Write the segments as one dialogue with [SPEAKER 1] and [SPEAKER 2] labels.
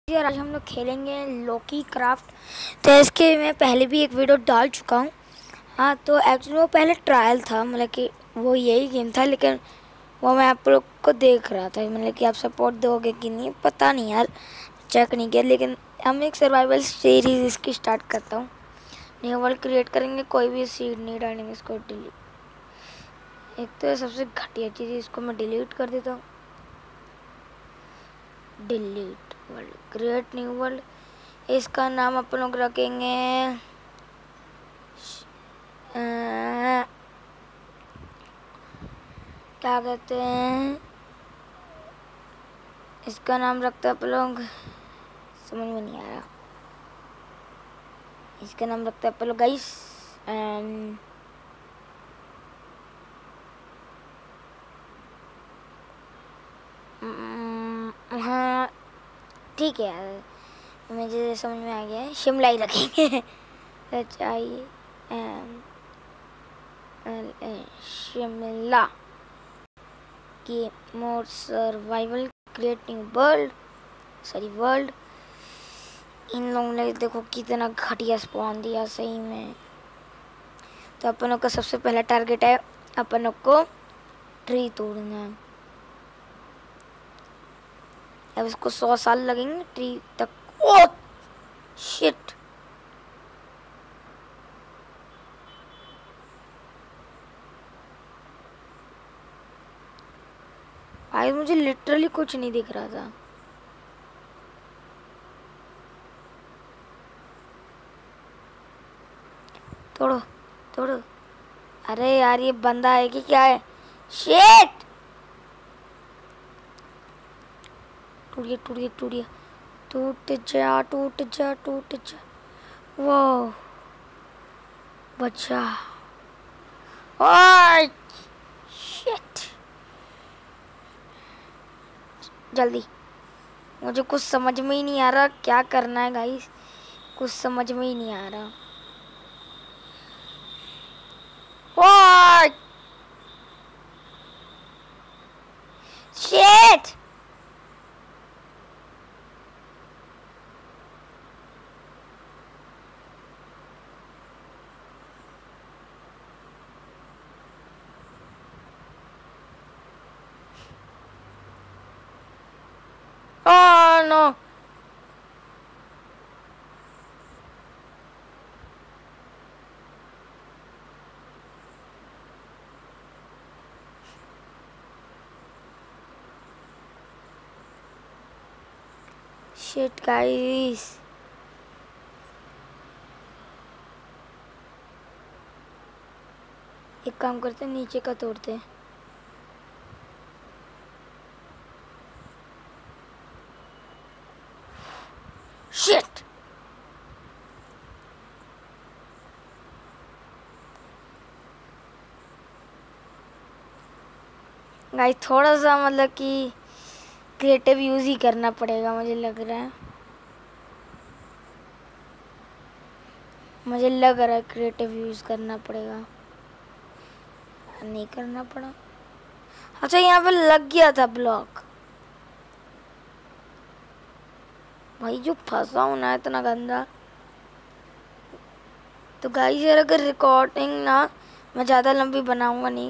[SPEAKER 1] यार आज हम लोग खेलेंगे लोकी क्राफ्ट। तो इसके मैं पहले भी एक वीडियो डाल चुका हूँ। हाँ, तो एक्चुअली वो पहले ट्रायल था, मतलब कि वो यही गेम था, लेकिन वो मैं आप लोग को देख रहा था, मतलब कि आप सपोर्ट दोगे कि नहीं पता नहीं यार, चेक नहीं किया। लेकिन हम एक सर्वाइवल सीरीज इसकी स्टार्ट करता हूँ। न्यू वर्ल्ड क्रिएट करेंगे, कोई भी सीड नहीं डालेंगे, इसको डिलीट। एक तो सबसे घटिया चीज़ है, इसको मैं डिलीट कर देता हूँ। Delete world, create new world. इसका नाम अपन लोग रखेंगे क्या कहते हैं, इसका नाम रखते हैं अपन लोग, समझ में नहीं आ रहा। इसका नाम रखते हैं अपन लोग गाइस हाँ ठीक है यार, मुझे समझ में आ गया है, शिमला ही रखेंगे। शिमला की more survival create new world, sorry world. इन लोगों ने देखो कितना घटिया स्पॉन दिया सही में। तो अपनों का सबसे पहला टारगेट है अपनों को ट्री तोड़ना है। अब इसको 100 साल लगेंगे ट्री तक। ओह शिट, आज मुझे लिटरली कुछ नहीं दिख रहा था। तोड़ो तोड़ो, अरे यार ये बंदा है कि क्या है? शिट, टूट गया टूट गया टूट गया, टूट जा टूट जा टूट जा। वो बच्चा, ओए शिट, जल्दी, मुझे कुछ समझ में ही नहीं आ रहा क्या करना है गाइस, कुछ समझ में ही नहीं आ रहा। ओए shit, oh no, shit guys, एक काम करते हैं, नीचे का तोड़ते हैं। शिट, गाइस थोड़ा सा मतलब कि क्रिएटिव यूज ही करना पड़ेगा, मुझे लग रहा है, मुझे लग रहा है क्रिएटिव यूज करना पड़ेगा। नहीं करना पड़ा। अच्छा यहाँ पे लग गया था ब्लॉक। भाई जो फंसा हूँ ना इतना गंदा। तो गाइस यार अगर रिकॉर्डिंग ना मैं ज़्यादा लंबी बनाऊंगा नहीं।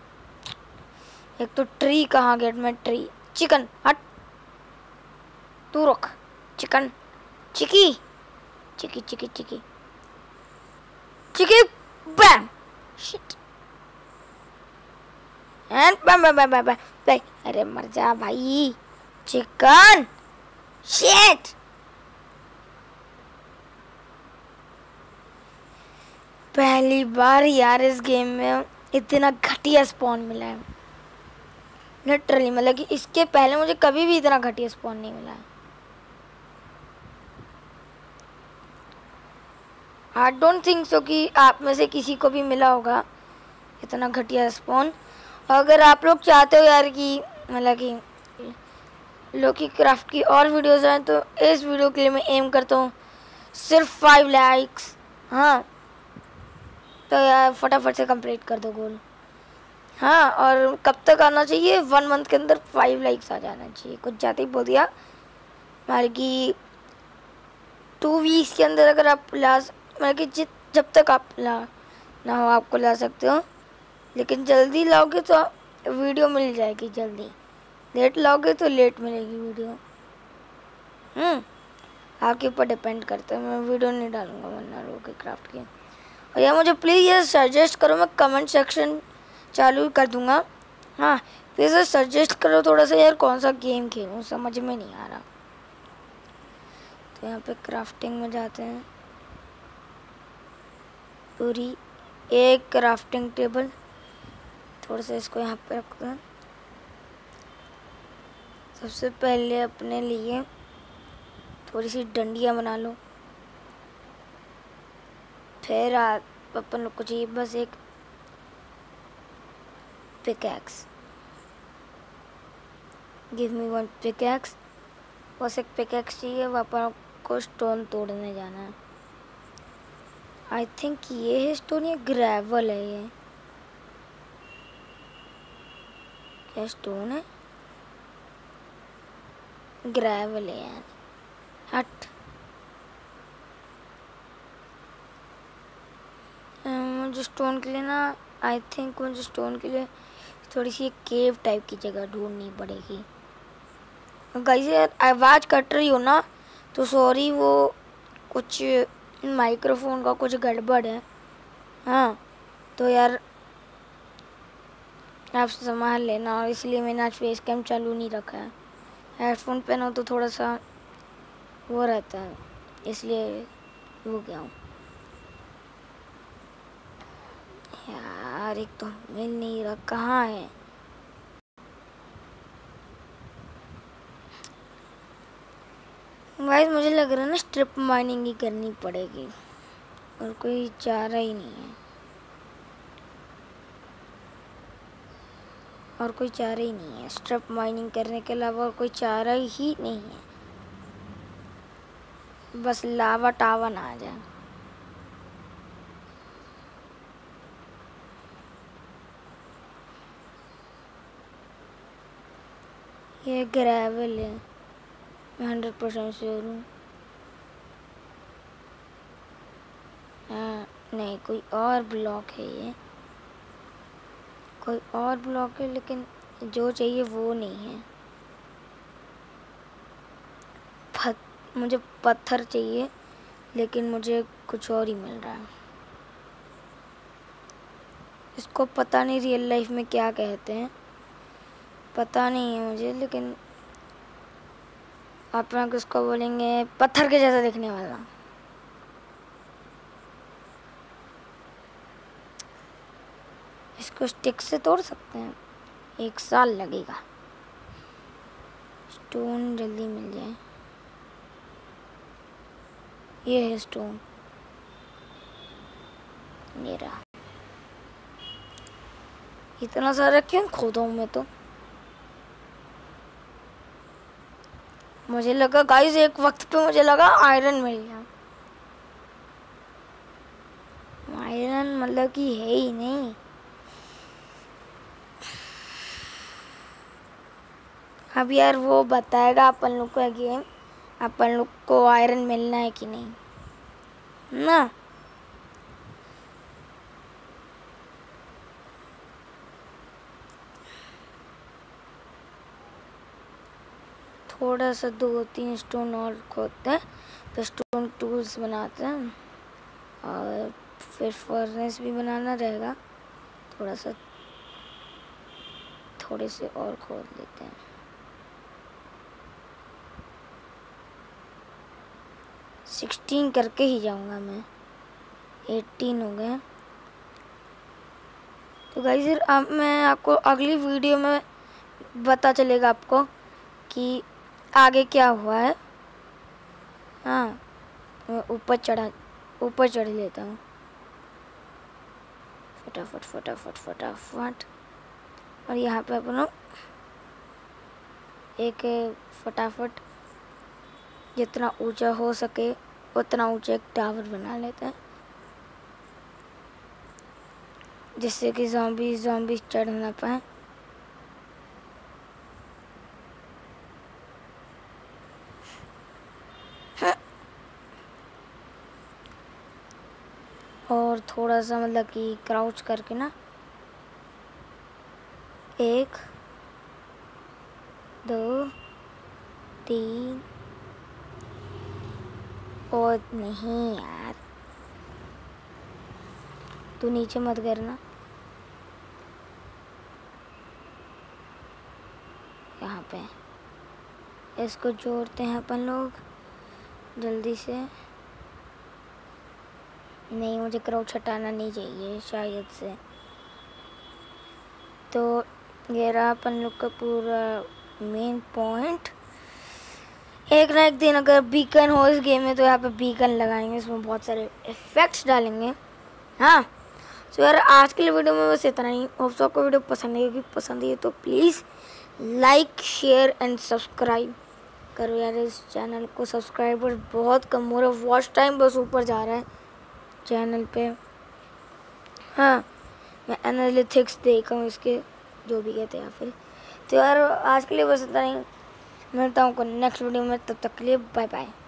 [SPEAKER 1] एक तो ट्री कहाँ गया, मैं ट्री, चिकन हट, तू रुक, चिकन, चिकी चिकी चिकी चिकी चिकी, bam, shit, and bam bam bam bam bam, अरे मर जा भाई, चिकन, शिट। पहली बार यार इस गेम में इतना घटिया स्पॉन मिला है लिटरली, मतलब कि इसके पहले मुझे कभी भी इतना घटिया स्पॉन नहीं मिला है। आई डोंट थिंक सो कि आप में से किसी को भी मिला होगा इतना घटिया स्पॉन। अगर आप लोग चाहते हो यार कि मतलब कि लोकी क्राफ्ट की और वीडियोस आए, तो इस वीडियो के लिए मैं एम करता हूँ सिर्फ 5 लाइक्स। हाँ तो यार फटाफट से कंप्लीट कर दो गोल। हाँ, और कब तक आना चाहिए, 1 मंथ के अंदर 5 लाइक्स आ जाना चाहिए, कुछ ज़्यादा ही बोल दिया। मतलब कि 2 वीक्स के अंदर अगर आप मतलब कि जब तक आप ला ना हो आपको ला सकते हो, लेकिन जल्दी लाओगे तो वीडियो मिल जाएगी जल्दी, लेट लाओगे तो लेट मिलेगी वीडियो। आपके ऊपर डिपेंड करता है, मैं वीडियो नहीं डालूंगा वरना लोकी क्राफ्ट की। और यार मुझे प्लीज़ ये सजेस्ट करो, मैं कमेंट सेक्शन चालू कर दूंगा। हाँ प्लीज़ सजेस्ट करो थोड़ा सा यार, कौन सा गेम खेलूँ, समझ में नहीं आ रहा। तो यहाँ पे क्राफ्टिंग में जाते हैं, पूरी एक क्राफ्टिंग टेबल, थोड़ा सा इसको यहाँ पे रखते हैं। सबसे पहले अपने लिए थोड़ी सी डंडियाँ बना लो, फिर अपन लोग को चाहिए बस एक पिकैक्स। Give me 1 pickaxe. बस एक पिकैक्स चाहिए, अपन को स्टोन तोड़ने जाना है। आई थिंक ये है स्टोन, ये ग्रेवल है। ये क्या स्टोन है? ग्रेवल है यार, हट। मुझे स्टोन के लिए ना, आई थिंक मुझे स्टोन के लिए थोड़ी सी केव टाइप की जगह ढूंढनी पड़ेगी। गाइस यार आवाज़ कट रही हो ना तो सॉरी, वो कुछ माइक्रोफोन का कुछ गड़बड़ है। हाँ तो यार आप संभाल लेना, और इसलिए मैंने आज फेस कैम चालू नहीं रखा है। हेडफोन पहनो तो थोड़ा सा वो रहता है, इसलिए हो गया हूँ यार। एक तो मिल नहीं रहा, कहाँ है? गाइस मुझे लग रहा है ना स्ट्रिप माइनिंग ही करनी पड़ेगी, और कोई चारा ही नहीं है, और कोई चारा ही नहीं है। स्ट्रिप माइनिंग करने के अलावा और कोई चारा ही नहीं है, बस लावा टावा ना आ जाए। ये ग्रेवल है, मैं 100% श्योर हूँ। हाँ नहीं, कोई और ब्लॉक है, ये कोई और ब्लॉक है, लेकिन जो चाहिए वो नहीं है। मुझे पत्थर चाहिए, लेकिन मुझे कुछ और ही मिल रहा है। इसको पता नहीं रियल लाइफ में क्या कहते हैं, पता नहीं है मुझे, लेकिन आप लोग इसको बोलेंगे पत्थर के जैसा दिखने वाला। इसको स्टिक से तोड़ सकते हैं, 1 साल लगेगा। स्टोन जल्दी मिल जाए। ये है स्टोन मेरा। इतना सारा क्यों खोदा हूँ मैं? तो मुझे लगा गाइस, एक वक्त पे मुझे लगा आयरन मिल गया। आयरन मतलब कि है ही नहीं। अब यार वो बताएगा अपन लोग को गेम, अपन लोग को आयरन मिलना है कि नहीं ना। थोड़ा सा 2-3 स्टोन और खोदते हैं, फिर स्टोन टूल्स बनाते हैं, और फिर फर्नेस भी बनाना रहेगा। थोड़ा सा थोड़े से और खोद लेते हैं। 16 करके ही जाऊंगा मैं, 18 हो गए। तो गाइस अब मैं आपको अगली वीडियो में पता चलेगा आपको कि आगे क्या हुआ है। हाँ मैं ऊपर चढ़ लेता हूँ फटाफट फटाफट फटाफट। और यहाँ पे अपन एक फटाफट जितना ऊंचा हो सके उतना ऊंचा एक टावर बना लेते हैं, जिससे कि ज़ॉम्बी चढ़ ना पाए। और थोड़ा सा मतलब कि क्राउच करके ना 1 2 3 और नहीं यार, तू नीचे मत करना, यहाँ पे इसको जोड़ते हैं अपन लोग जल्दी से। नहीं, मुझे क्राउच हटाना नहीं चाहिए शायद से। तो ये रहा अपन लोग का पूरा मेन पॉइंट। एक ना एक दिन अगर बीकन हो इस गेम में तो यहाँ पे बीकन लगाएंगे, इसमें बहुत सारे इफेक्ट्स डालेंगे। हाँ, तो यार आज के लिए वीडियो में बस इतना ही। होप सो आपको वीडियो पसंद आएगी, पसंद है तो please like share and subscribe करो यार। इस चैनल को सब्सक्राइबर्स बहुत कम हो रहा है, वॉच टाइम बस ऊपर जा रहा है चैनल पे। हाँ, मैं एनालिटिक्स देखा हूँ इसके, जो भी कहते हैं फिर। तो यार आज के लिए बस इतना ही, मिलता हूँ नेक्स्ट वीडियो में, तब तक के लिए बाय बाय।